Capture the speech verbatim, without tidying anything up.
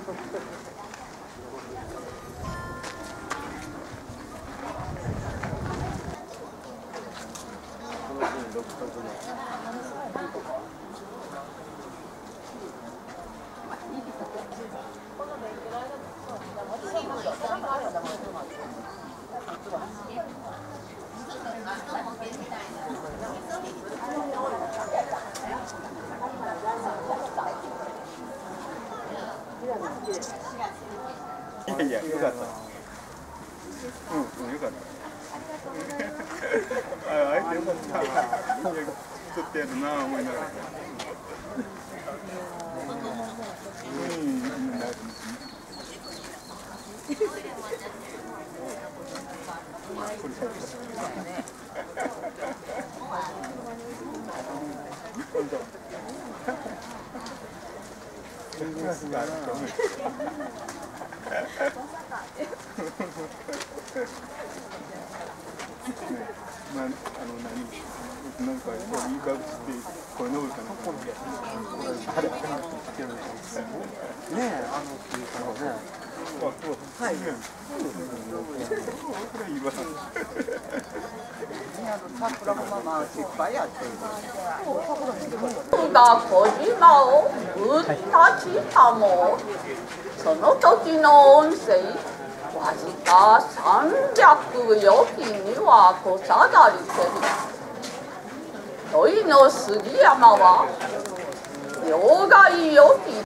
いやいや、よかった。うん、うん、よかった。あ、あえてよかった。いや、撮ってやるな、思いながら。うん、うん、まあ、あの、何、なんか、こう、いい顔して、これ登るかな。ねえ、あの、っていうかね。はい。これいいわ。 桜もまあいっぱいあって。 が小島をぶったちたも、その時の音声、わずか三百余斤にはこさだりけり。土井の杉山は両替余金